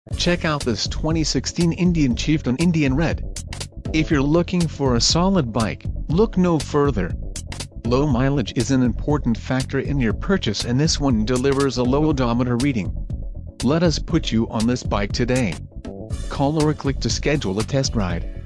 Check out this 2016 Indian Chieftain Indian Red. If you're looking for a solid bike, look no further. Low mileage is an important factor in your purchase, and this one delivers a low odometer reading. Let us put you on this bike today. Call or click to schedule a test ride.